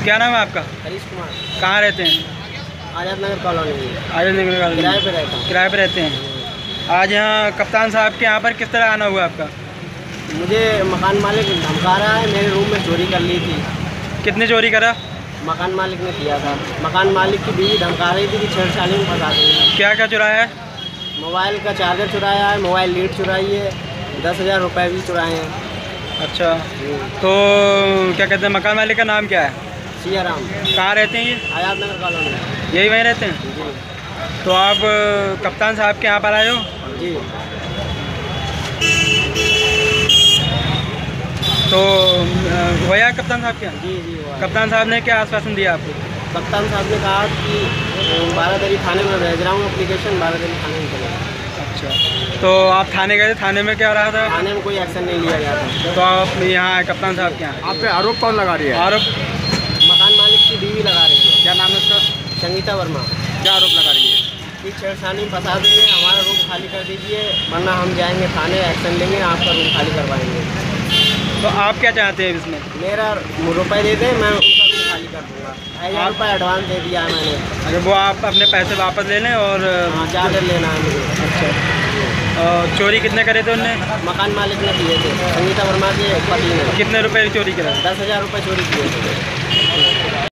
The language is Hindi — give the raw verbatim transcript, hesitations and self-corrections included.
क्या नाम है आपका? हरीश कुमार। कहाँ रहते हैं? आजाद नगर कॉलोनी। आजाद नगर कॉलोनी। किराए पे रहता हूँ। किराए पे रहते हैं। आज यहाँ कप्तान साहब के यहाँ पर किस तरह आना हुआ आपका? मुझे मकान मालिक धमका रहा है, मेरे रूम में चोरी कर ली थी। कितने चोरी करा? मकान मालिक ने किया था। मकान मालिक की बीवी धमका रही थी कि छेड़छाड़ी में फंसा देंगे। क्या क्या चुराया है? मोबाइल का चार्जर चुराया है, मोबाइल लीड चुराई है, दस हज़ार रुपये भी चुराए हैं। अच्छा, तो क्या कहते हैं, मकान मालिक का नाम क्या है? सिया राम। कहाँ रहते हैं ये? आजाद नगर कॉलोनी। यही वहीं रहते हैं? जी तो आप कप्तान साहब के यहाँ पर आए हो? जी। तो होया कप्तान साहब के यहाँ? जी जी हुआ। कप्तान साहब ने क्या आश्वासन दिया आपको? कप्तान साहब ने कहा कि बारादरी थाने में भेज रहा हूँ एप्लीकेशन, बारादरी थाने में चलेगा। अच्छा, तो आप थाने गए थे, थाने में क्या रहा था? थाने में कोई एक्शन नहीं लिया गया था। तो आप यहाँ आए कप्तान साहब के यहाँ? आप पे आरोप कौन लगा रही है? आरोप मकान मालिक की बीवी लगा रही है। क्या नाम है उसका? संगीता वर्मा। क्या आरोप लगा रही है? कि छेड़छाड़ी में फंसा देंगे, हमारा रूम खाली कर दीजिए वरना हम जाएंगे थाने, एक्शन लेंगे, आपका रूम खाली करवाएंगे। तो आप क्या चाहते हैं इसमें? मेरा रुपए दे दें, मैं उनका रूम खाली कर दूँगा। हज़ार रुपये एडवांस दे दिया है मैंने। अगर वो आप अपने पैसे वापस ले लें और हाँ, चार्जर लेना है मुझे। अच्छा, और चोरी कितने करे थे उनने? मकान मालिक ने किए थे, संगीता वर्मा के पति ने। कितने रुपए चोरी करा? दस हज़ार रुपये चोरी किए थे।